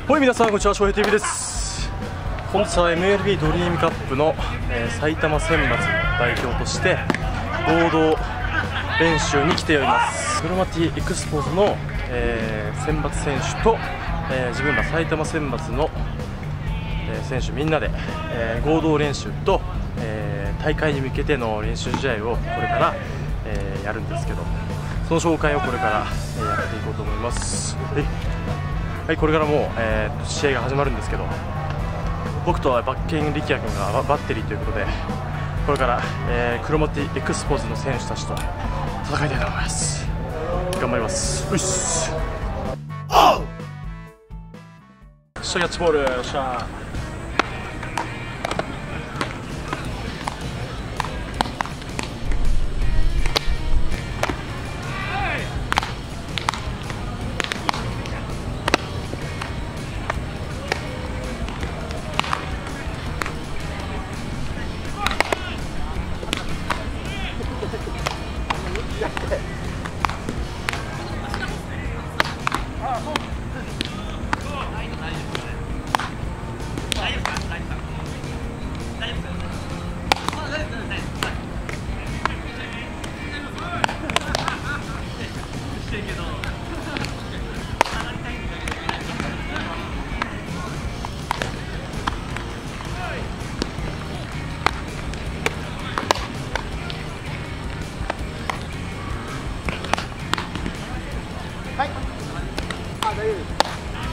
はい、皆さんこんにちは、翔平 TV です。本日は MLB ドリームカップの、埼玉選抜の代表として合同練習に来ております。クロマティエクスポーズの、選抜選手と、自分ら埼玉選抜の、選手みんなで、合同練習と、大会に向けての練習試合をこれから、やるんですけど、その紹介をこれから、やっていこうと思います。はい、これからもう、試合が始まるんですけど、僕とはバッケン力也君がバッテリーということで、これから、クロマティエクスポーズの選手たちと戦いたいと思います。頑張ります。よし、おっしゃ、キャッチボール、よっしゃ。はい、あ、大丈夫です。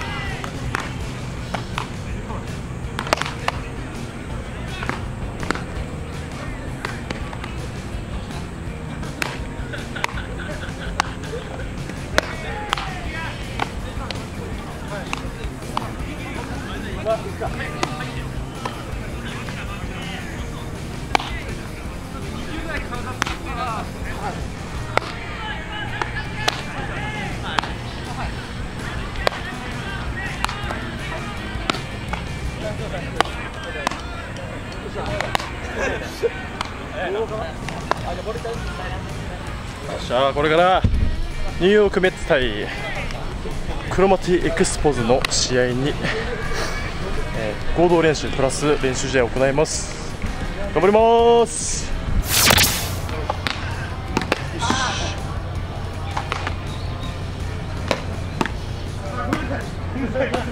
じゃあこれからニューヨークメッツ対クロマティエクスポーズの試合に、合同練習プラス練習試合を行います。頑張ります。よし